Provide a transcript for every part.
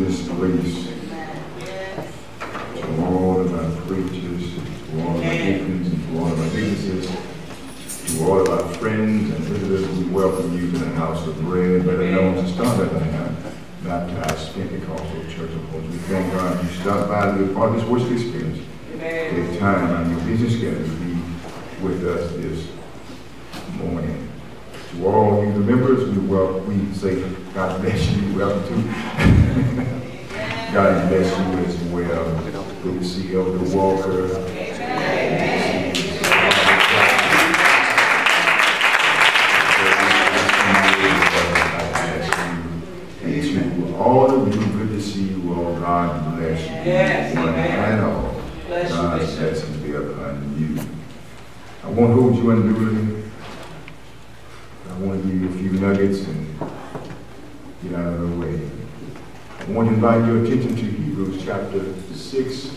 this place, to all of our preachers, to all of our deacons, and to all of our deaconesses, to all of our friends and visitors, we welcome you to the house of bread, better known as Star Bethlehem Baptist Pentecostal Church of Holiness. We thank God you stopped by to be part of this worship experience. Take time on your busy schedule to be with us this morning. To all you the members, we say God bless you. Welcome to. God bless you as well. Good to see Elder Walker. All of you, good to see you all. God bless you. Yes, one and all. God's blessings be upon you. I won't hold you unduly. I want to give you a few nuggets and get out of the way. I want to invite your attention to Hebrews chapter 6,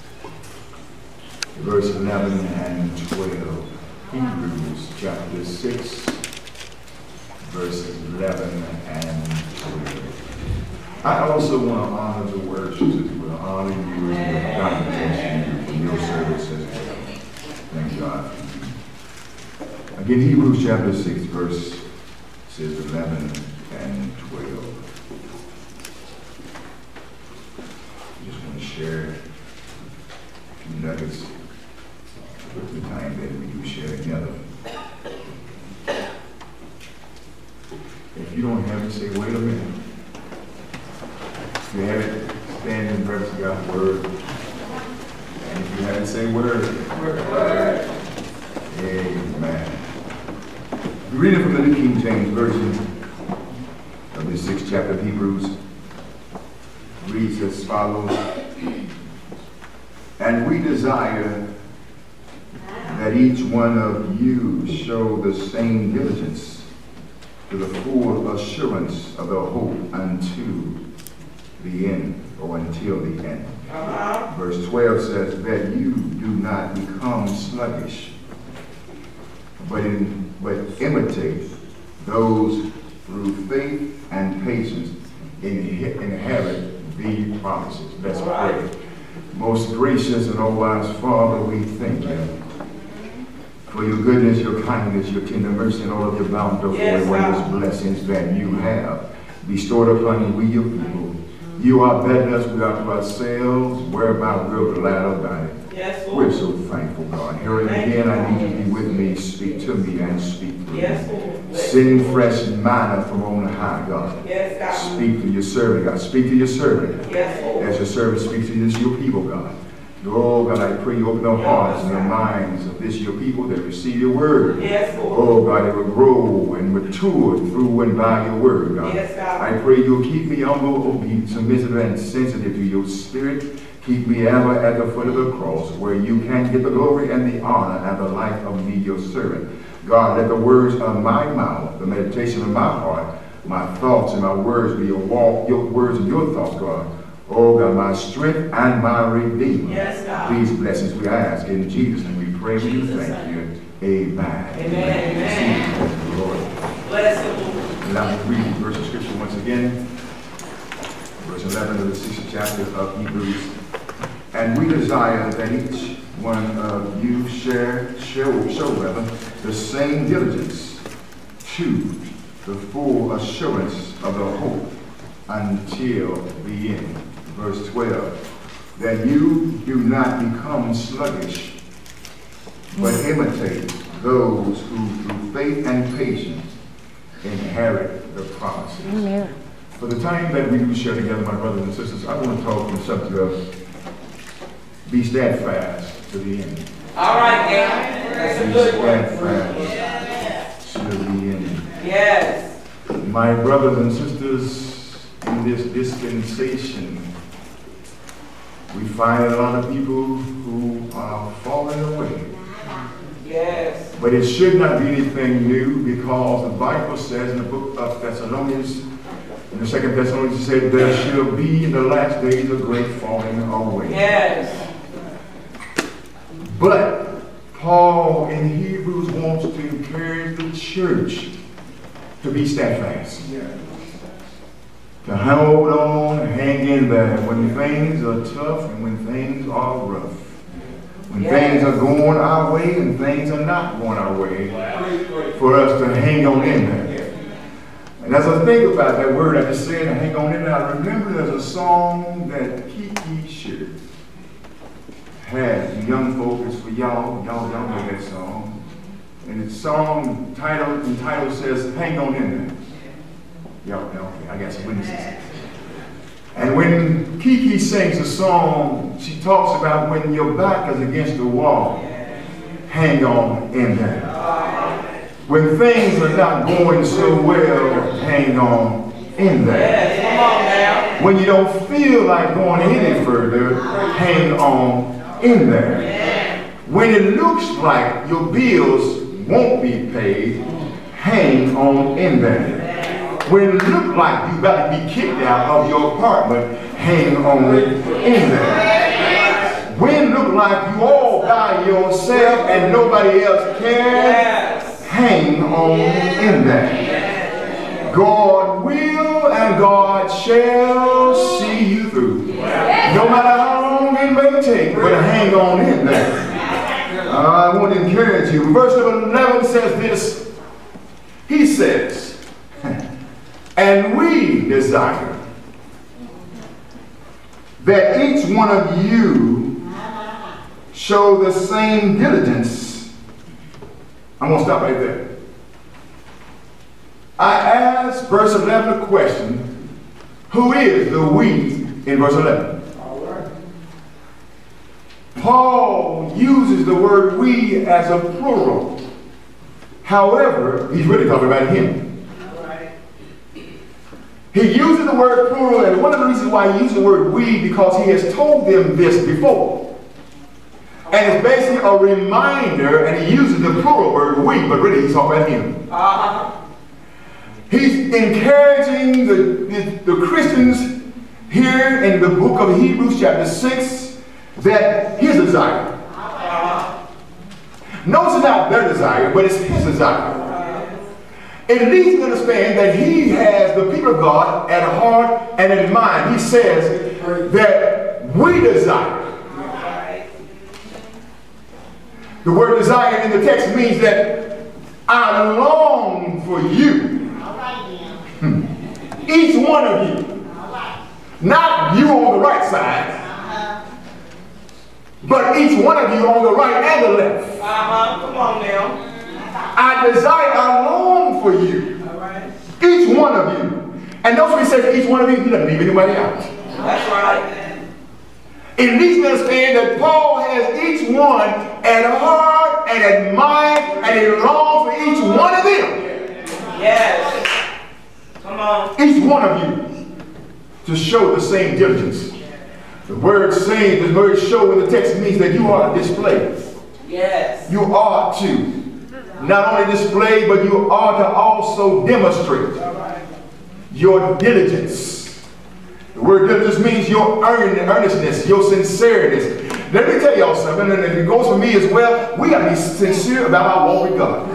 verse 11 and 12. Hebrews chapter 6, verses 11 and 12. I also want to honor the worshipers. I want to honor you as well. God bless you for your service as well. Thank God for you. Again, Hebrews chapter 6, verse says 11 and 12. I just want to share a few nuggets with the time that we do share together. If you don't have it, say, wait a minute. If you have it, stand in reverence to God's word. And if you have it, say word. Word. Amen. We're reading from the New King James Version of the 6th chapter of Hebrews. It reads as follows. And we desire that each one of you show the same diligence to the full assurance of the hope unto the end, or until the end. Verse 12 says that you do not become sluggish, but imitate those through faith and patience inherit the promises. Let's pray. Most gracious and all-wise Father, we thank you for your goodness, your kindness, your tender mercy, and all of your bountiful and wondrous blessings that you have bestowed upon we, your people. You are better us without ourselves, whereby we're glad about it. Yes, Lord. We're so thankful, God. Here again, I need you to be with me, speak to me, and speak through me. Send fresh manna from on high, God. Yes, God. Speak to your servant, God. Speak to your servant. Yes, Lord. As your servant speaks to this, your people, God. Oh, God, I pray you open their hearts and their minds of this, your people, that receive your word. Yes, Lord. Oh, God, it will grow and mature through and by your word, God. Yes, God. I pray you'll keep me humble, obedient, submissive, and sensitive to your spirit. Keep me ever at the foot of the cross, where you can get the glory and the honor and the life of me, your servant. God, let the words of my mouth, the meditation of my heart, my thoughts and my words be your words and your thoughts, God. Oh, God, my strength and my redeemer. Yes, God. These blessings we ask in Jesus' name. We pray we thank you. Amen. Amen. Amen. Lord. Bless you, Lord. Allow me to read the verse of scripture once again. Verse 11 of the 6th chapter of Hebrews. And we desire that each one of you show the same diligence to the full assurance of the hope until the end. Verse 12. That you do not become sluggish, but imitate those who through faith and patience inherit the promises. Amen. For the time that we do share together, my brothers and sisters, I want to talk on the subject of be steadfast to the end. All right, Dan. That's a Be good word. steadfast to the end. Yes. My brothers and sisters, in this dispensation, we find a lot of people who are falling away. Yes. But it should not be anything new, because the Bible says in the book of Thessalonians, in the 2nd Thessalonians, it said, there shall be in the last days a great falling away. Yes. But Paul in Hebrews wants to encourage the church to be steadfast. to hold on, hang in there when things are tough and when things are rough. When things are going our way and things are not going our way, for us to hang on in there. And as I think about that word I just said, hang on in there, I remember there's a song that Kiki Sheard had. Young folk, it's for y'all know that song. And the song title says, hang on in there. Y'all know, okay, I got some witnesses. And when Kiki sings a song, she talks about when your back is against the wall, hang on in there. When things are not going so well, hang on in there. Come on now. When you don't feel like going any further, hang on in there. When it looks like your bills won't be paid, hang on in there. When it looks like you're about to be kicked out of your apartment, hang on in there. When it looks like you all by yourself and nobody else cares, hang on in there. God will and God shall see you through. No matter how long it may take, but hang on in there. I want to encourage you. Verse number 11 says this. He says, and we desire that each one of you show the same diligence. I'm going to stop right there. I asked verse 11 a question. Who is the we in verse 11? Paul uses the word we as a plural. However, he's really talking about him. He uses the word plural, and one of the reasons why he uses the word we, because he has told them this before. And it's basically a reminder, and he uses the plural word we, but really he's talking about him. He's encouraging the Christians here in the book of Hebrews chapter 6 that his desire. Notice it's not their desire, but it's his desire. It leads to understand that he has the people of God at heart and in mind. He says that we desire. The word desire in the text means that I long for you. Each one of you. Not you on the right side, but each one of you on the right and the left. Come on now. I desire, I long for you. Each one of you. And notice when he says each one of you, he doesn't leave anybody out. That's right. It leads me to understand that Paul has each one at heart and at mind, and he longs for each one of them. Yes. Come on. Each one of you to show the same diligence. The word saying, the word show in the text means that you are to display. Yes. You are to not only display, but you are to also demonstrate your diligence. The word diligence means your earnestness, your sincereness. Let me tell y'all something, and it goes for me as well. We got to be sincere about our walk with God.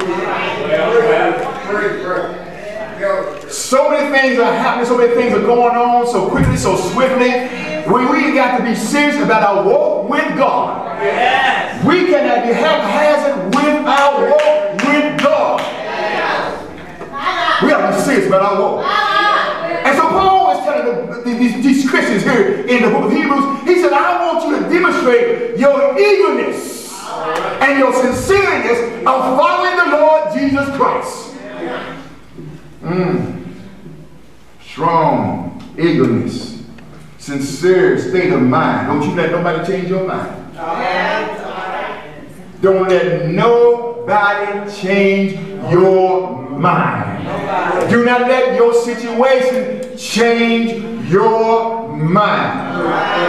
So many things are happening, so many things are going on so quickly, so swiftly. We got to be serious about our walk with God. Yes. We cannot be haphazard with our walk with God. We got to be serious about our walk. And so Paul is telling these Christians here in the book of Hebrews, he said, I want you to demonstrate your eagerness and your sincereness of following the Lord Jesus Christ. Strong eagerness, sincere state of mind. Don't you let nobody change your mind. Don't let nobody change your mind. Do not let your situation change your mind.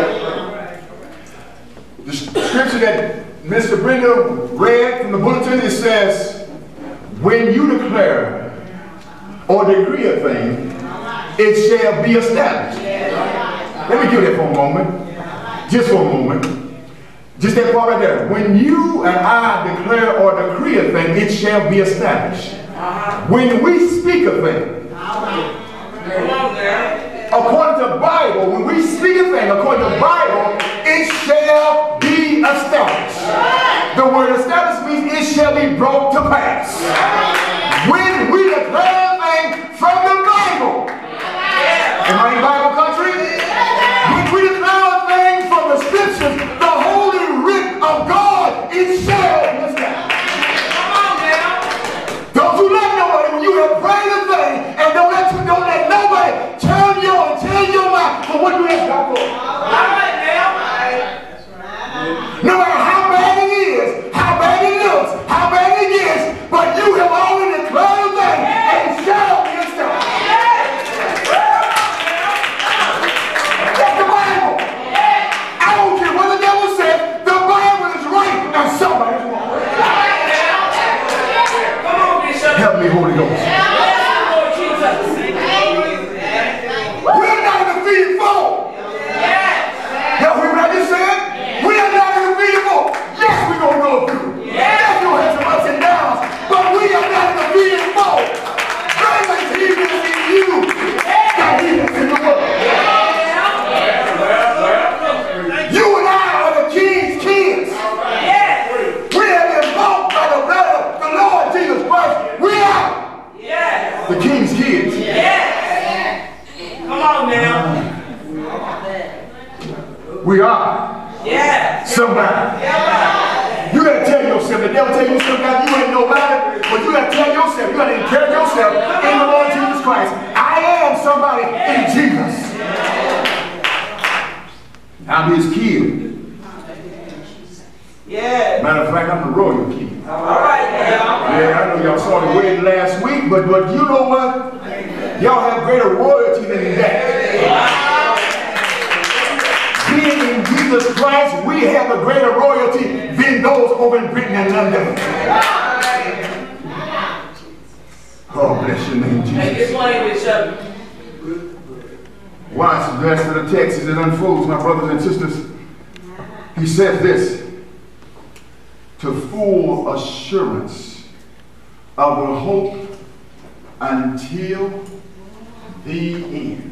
The scripture that Mr. Brenda read from the bulletin, it says, when you declare or decree a thing, it shall be established. Let me do that for a moment. Just for a moment. Just that part right there. When you and I declare or decree a thing, it shall be established. When we speak a thing, The word established means it shall be brought to pass. When we declare a thing from the Bible, am I in Bible country? When we declare a thing from the scriptures, the holy writ of God, it shall be established. Don't you let nobody, when you have prayed a thing, and don't let nobody tell your mouth for what you ask God for. No matter how bad it is, how bad it looks, how bad it gets, but you have already declared a thing, and it shall be established. That's the Bible. I don't care what the devil said, the Bible is right, and somebody's wrong. Help me, Holy Ghost. We're not in the defeated foe. Help me what I just said? We are not in the defeated foe. Yes, we're going to go through. Yes, you'll have some ups and downs, but we are not in the defeated foe. Greater is he that is in you than he that's in the world. You and I are the King's kids. We have been bought by the blood of the Lord Jesus Christ. We are the King's kids. Come on now. We are somebody. You gotta tell yourself, the devil tell you sometimes you ain't nobody, but you gotta tell yourself, you gotta encourage yourself in the Lord Jesus Christ. I am somebody in Jesus. I'm his kid. Matter of fact, I'm the royal king. All right now. Yeah, I know y'all saw the wedding last week, but you know what? Y'all have greater royalty than that. Being in Jesus Christ, we have a greater royalty than those over in Britain and London. Oh, bless your name, Jesus. Make it plain, Bishop. Watch the rest of the text as it unfolds, my brothers and sisters. He says this: to full assurance of the hope until the end.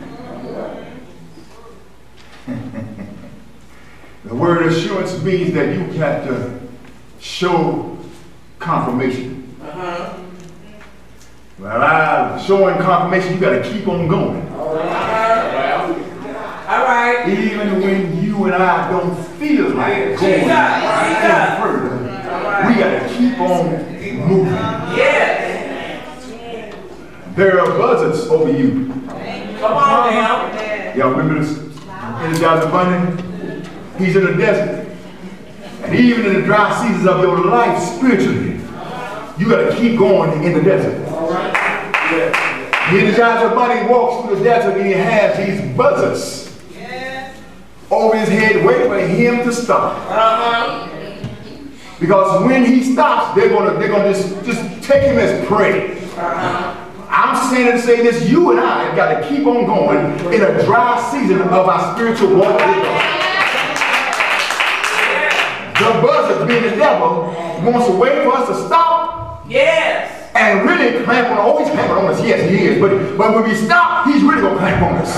The word assurance means that you have to show confirmation. Well, showing confirmation, you got to keep on going. All right. Even when you and I don't feel like going any further, we got to keep on moving. There are buzzards over you. Come on now. Y'all remember this? Energizer Bunny? He's in the desert. And even in the dry seasons of your life, spiritually, you got to keep going in the desert. The Energizer Bunny walks through the desert and he has these buzzards over his head waiting for him to stop. Because when he stops, they're gonna just take him as prey. I'm saying to say this: you and I have got to keep on going in a dry season of our spiritual walk with God. The buzzard, being the devil, wants to wait for us to stop. And really clamp on. Oh, he's clamping on us. Yes, he is. But when we stop, he's really gonna clamp on us.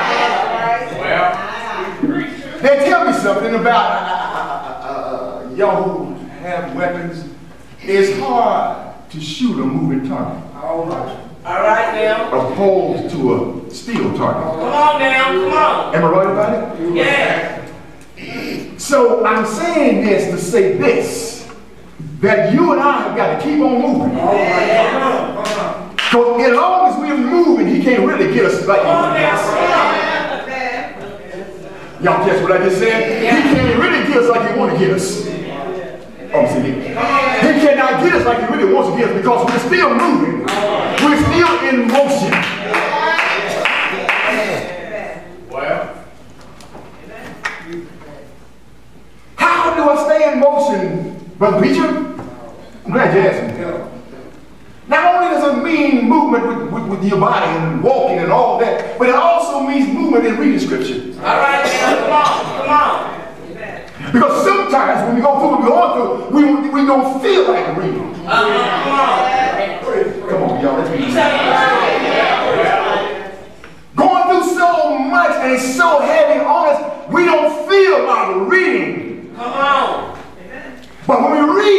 They tell me something about y'all who have weapons. It's hard to shoot a moving target. All right now. Opposed to a steel target. Come on now. Come on. Am I right about it? So I'm saying this to say this: that you and I have got to keep on moving. Because as long as we're moving, he can't really get us like he wants. Y'all catch what I just said? He can't really get us like he wants to get us. Oh, see, he cannot get us like he really wants to get us because we're still moving. We're still in motion. How do I stay in motion, Brother Preacher? I'm glad you asked me. Not only does it mean movement with your body and walking and all that, but it also means movement in reading scripture. All right, now, come on. Because sometimes when we go through what we're going through, we don't feel like reading. Come on. Come on, y'all. Let's read. Going through so much and it's so heavy on us, we don't feel like reading. Come on. But when we read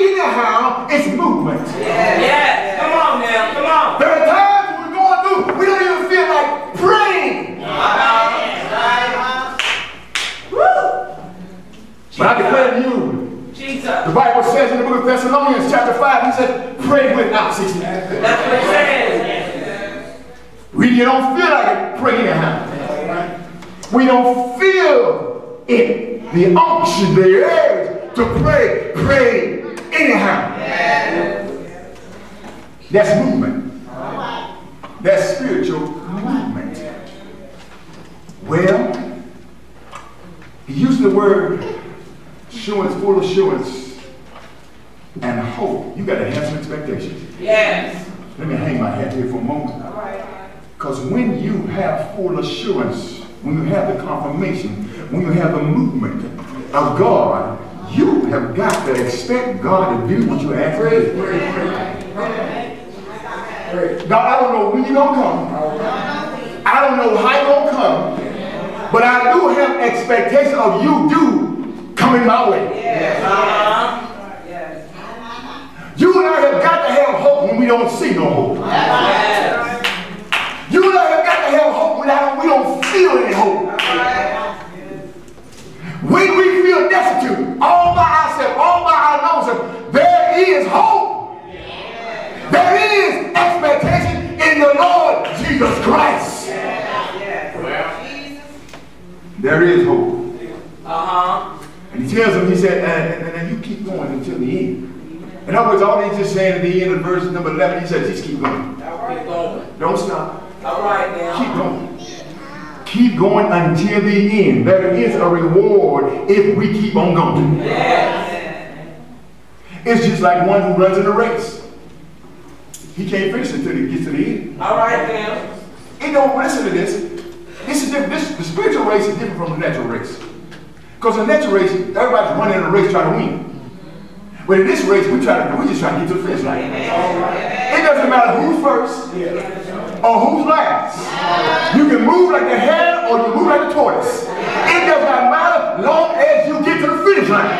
pray without ceasing. That's what it says. We don't feel like it, pray anyhow. We don't feel it, the unction, the urge to pray anyhow. That's movement. That's spiritual movement. Well, he used the word assurance, full assurance, and hope. You got to have some expectations. Yes. Let me hang my hat here for a moment. Because when you have full assurance, when you have the confirmation, when you have the movement of God, you have got to expect God to do what you ask for. God, I don't know when you're going to come. I don't know how you're going to come. But I do have expectation of you do coming my way. You and I have got to have hope when we don't see no hope. You and I have got to have hope when we don't feel any hope. When we feel destitute, all by ourselves, all by our noses, there is hope. There is expectation in the Lord Jesus Christ. There is hope. And he tells them, he said, and you keep going until the end. In other words, all he's just saying at the end of verse number 11, he says, just keep going. Don't stop. All right now. Keep going. Keep going until the end. There is a reward if we keep on going. Yes. It's just like one who runs in a race. He can't finish it until he gets to the end. All right now. You know, listen to this. This is different. The spiritual race is different from the natural race. Because in the natural race, everybody's running in a race trying to win. But in this race, we just try to get to the finish line. It doesn't matter who's first or who's last. You can move like the hare or you move like the tortoise. It does not matter long as you get to the finish line.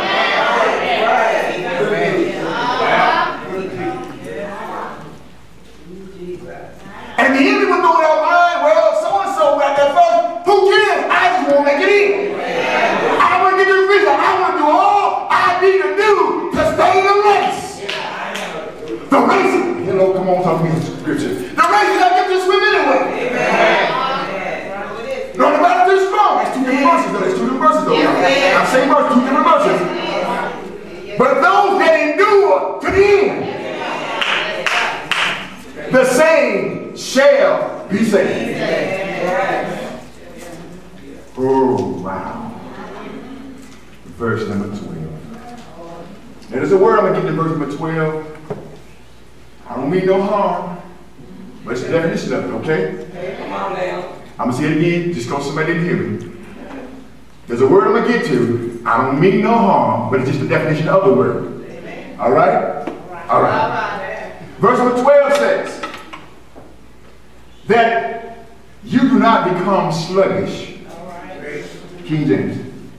And the enemy will go in our mind, well, so-and-so got that first. Who cares? I just want to make it in. I want to get to the finish line. I want to do all I need to do to stay in the race. The race, hello, come on, talk to me in scripture. The race is not get to swim anyway. No, the battle is strong. That's two different verses, though. That's two different verses, though. I'm saying verse, two different verses. But those that endure to the end, the same shall be saved. Oh, wow. Verse number 12. Now, there's a word I'm going to give you in verse number 12. I don't mean no harm, but it's the definition of it, okay? Come on now. I'm going to say it again, just because somebody didn't hear me. There's a word I'm going to get to. I don't mean no harm, but it's just the definition of the word. All right? All right. Verse number 12 says that you do not become sluggish. King James.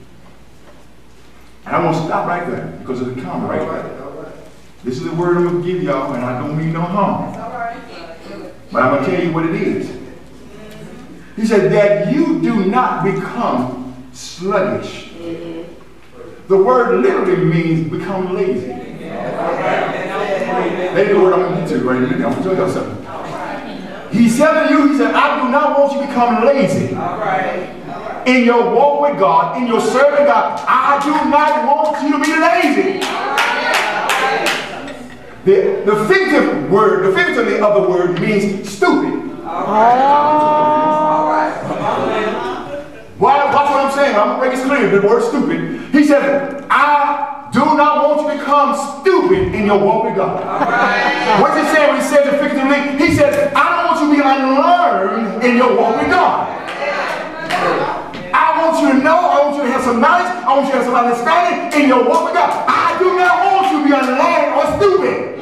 And I'm going to stop right there because of the comma right there. This is the word I'm going to give y'all, and I don't mean no harm. But I'm going to tell you what it is. He said that you do not become sluggish. The word literally means become lazy. That's the word I'm going to get to right now. I'm going to tell y'all something. He's telling you, he said, I do not want you to become lazy. In your walk with God, in your serving God, I do not want you to be lazy. The figurative word, the figurative of the word means stupid. Watch what I'm saying. I'm going to make it clear. The word stupid. He said, I do not want you to become stupid in your walk with God. What's he saying when he says it figuratively? He says, I don't want you to be unlearned in your walk with God. I want you to know, I want you to have some knowledge, I want you to have some understanding in your walk with God. I do not want you to be unlearned or stupid.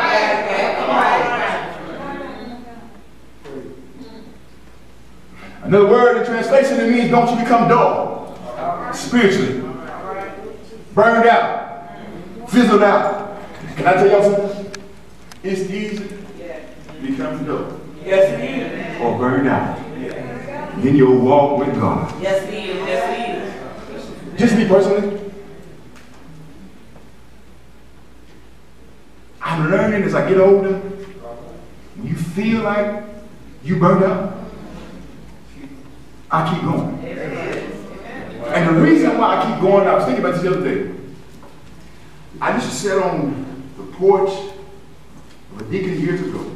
Another word in translation, it means don't you become dull spiritually, burned out, fizzled out. Can I tell y'all something? It's easy to become dull. Yes, it is. Or burned out in your walk with God. Yes, it is. Yes, it is. Just me personally, I'm I'm learning as I get older, when you feel like you burned out, I keep going. And the reason why I keep going, I was thinking about this the other day. I used to sit on the porch of a deacon years ago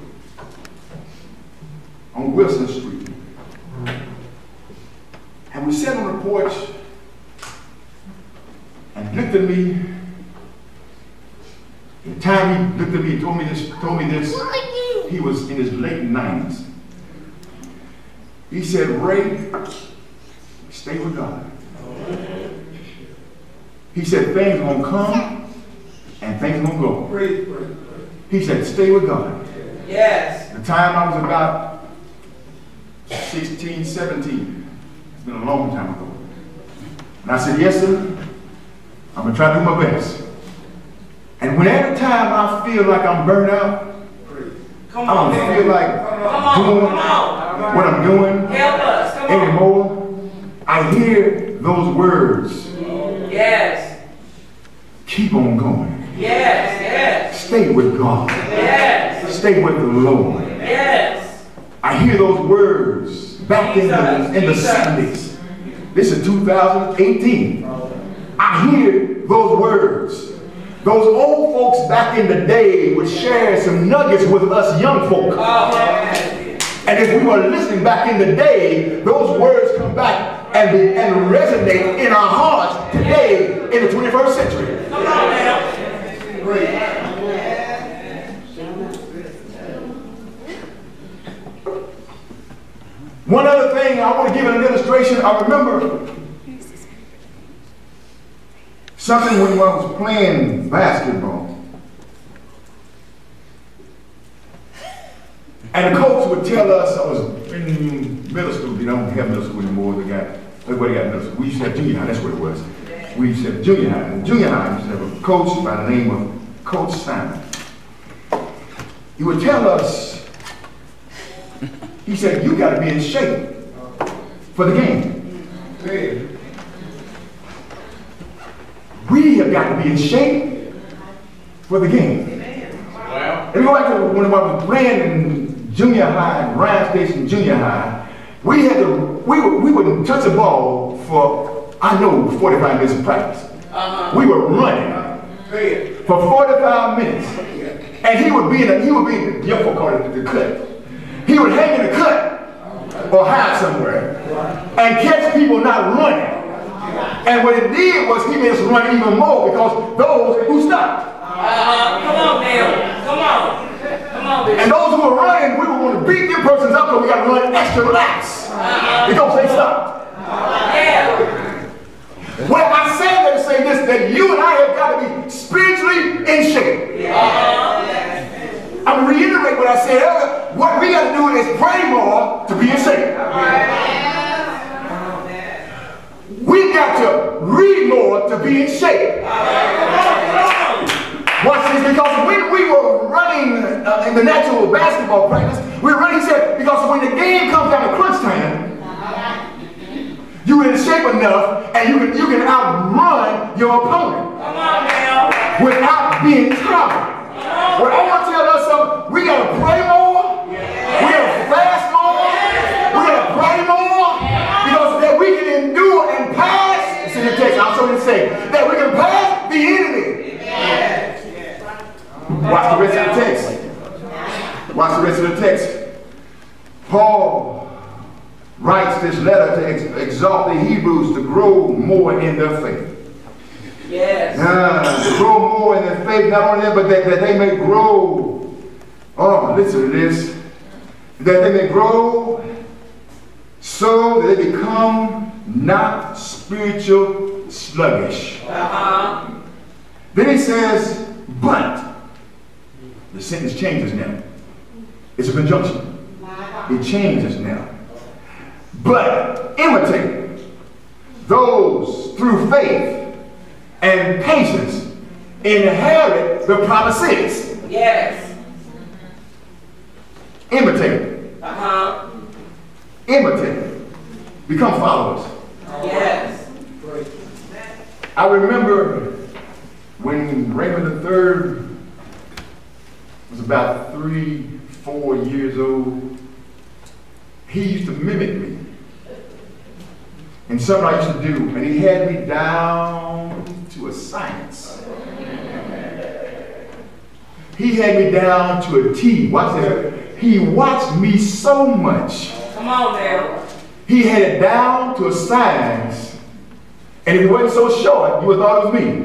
on Wilson Street. And we sat on the porch and he looked at me. The time he looked at me and told me this, he was in his late 90s. He said, Ray, stay with God. He said, things gonna come and things gonna go. He said, stay with God. Yes. The time I was about 16, 17. It's been a long time ago. And I said, yes, sir. I'm gonna try to do my best. And whenever time I feel like I'm burnt out, Come I on, don't man. feel like doing what I'm doing Help us. Come on. anymore, I hear those words. Yes. Keep on going. Yes. Yes. Stay with God. Yes. Stay with the Lord. Yes. I hear those words back in the 70s. This is 2018. I hear those words. Those old folks back in the day would share some nuggets with us young folk. And if we were listening back in the day, those words come back and resonate in our hearts today in the 21st century. Come on now. One other thing, I want to give an illustration. I remember something when I was playing basketball. And the coach would tell us, I was in middle school, they don't have middle school anymore, everybody got middle school. We used to have junior high, that's what it was. We used to have junior high. In junior high, we used to have a coach by the name of Coach Simon. He would tell us, he said, you got to be in shape for the game. We have got to be in shape for the game. Wow. And go back to when I was playing in junior high, Ryan Station Junior High, we wouldn't touch the ball for, I know, 45 minutes of practice. We were running for 45 minutes. And he would be in the young folk called it the cut. He would hang in the cut or hide somewhere and catch people not running. And what it did was he made us run even more because those who stopped. Come on, man. Come on. Come on, bitch. And those who were running, we would want to beat them persons up because we got to run extra laps because they stopped. Yeah. Well, I say that to say this, that you and I have got to be spiritually in shape. I'm going to reiterate what I said earlier. What we got to do is pray more to be in shape. We got to read more to be in shape. Watch this, because when we were running in the natural basketball practice, we were running, because when the game comes down to crunch time, you're in shape enough and you can outrun your opponent without being tired. But I want to tell us something. We got to pray more. We got to fast more. We got to pray more. Because that we can endure and pass. It's in the text. I'm trying to say that we can pass the enemy. Watch the rest of the text. Watch the rest of the text. Paul writes this letter to exhort the Hebrews to grow more in their faith. Yes. To grow more in their faith, not only that, but that they may grow. Oh, listen to this. That they may grow so that they become not spiritual sluggish. Then he says, but. The sentence changes now. It's a conjunction. It changes now. But imitate those through faith and patience inherit the promises. Yes. Imitate. Imitate. Become followers. Yes. I remember when Raymond III about 3, 4 years old, he used to mimic me. And something I used to do, and he had me down to a science. He had me down to a T. Watch this. He watched me so much. Come on now. He had it down to a science. And if he wasn't so short, you would have thought it was me.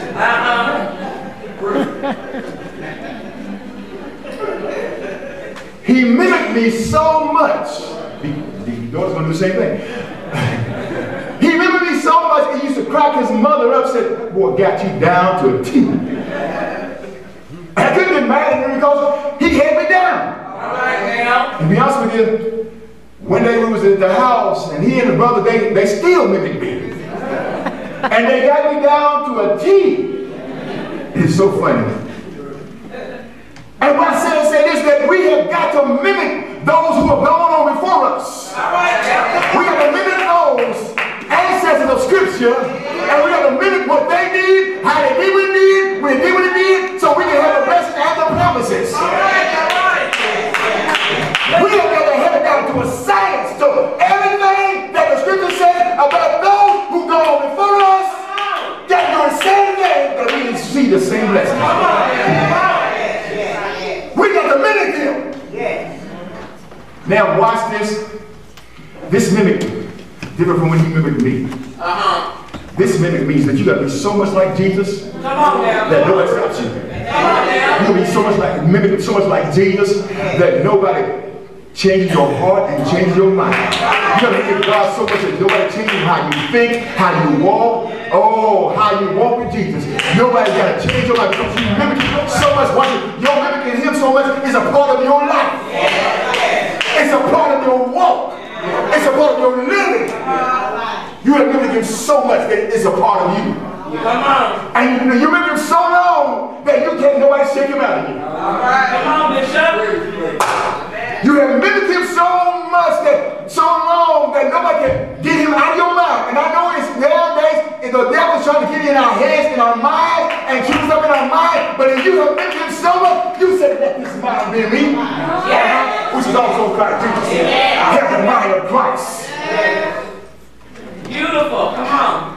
He mimicked me so much. The daughter's going to do the same thing. He mimicked me so much, he used to crack his mother up, said, boy, got you down to a T. And I couldn't get mad at him because he had me down. All right now. To be honest with you, one day we was at the house, and he and his brother, they still mimicked me. And they got me down to a T. It's so funny. And what I said is that we have got to mimic those who have gone on before us. All right now. We have to mimic those ancestors of Scripture, and we have to mimic what they did, how they did what they did, when they did what they did, so we can have the blessing and the promises. All right, all right. We have got to have it down to a science, to everything that the Scripture says about those who go on before us, that do the same thing, that we can see the same blessing. We got to mimic them. Now watch this. This mimic, different from when he mimicked me. This mimic means that you got to be so much like Jesus Come on now. that nobody stops you. Come on now. You can be so much like, mimic so much like Jesus that nobody changes your heart and changes your mind. You got to give God so much that nobody changes how you think, how you walk. Oh, how you walk with Jesus. Nobody's got to change your life because you mimic him so much. You're mimicking him so much, it's a part of your life. It's a part of your walk. It's a part of your living. You are mimicking him so much that it's a part of you. Come on. And you mimic him so long that you can't nobody shake him out of you. All right. Come on, Bishop. You have mimicked him so much that so long that nobody can get him out of your mouth. And I know it's nowadays the devil's trying to get in our heads, in our minds, and keep us up in our mind. But if you have mimicked him so much, you said, let this mind be in me. Which is also Christ Jesus. Have the mind of Christ. Beautiful. Come on.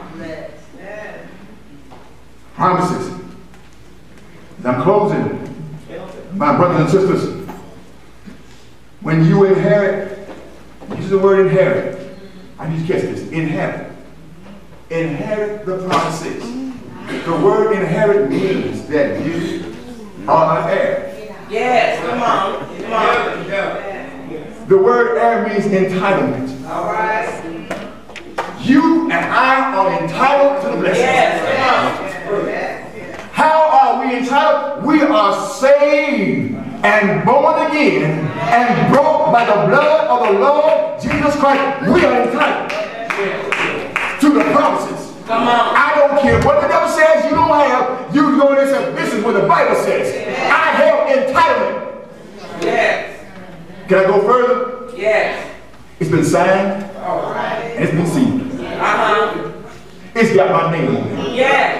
Promises. As I'm closing, my brothers and sisters, when you inherit, use the word inherit. I need you to catch this. Inherit. Inherit the promises. The word inherit means that you are an heir. Yes. Come on. Come on. The word heir means entitlement. All right. You and I are entitled to the blessing. Yes. How are we entitled? We are saved and born again and brought by the blood of the Lord Jesus Christ. We are entitled to the promises. Come on. I don't care what the devil says you don't have. You go in and say, this is what the Bible says. I have entitlement. Yes. Can I go further? Yes. It's been signed All right. and it's been sealed. Uh-huh. It's got my name on it. Yes.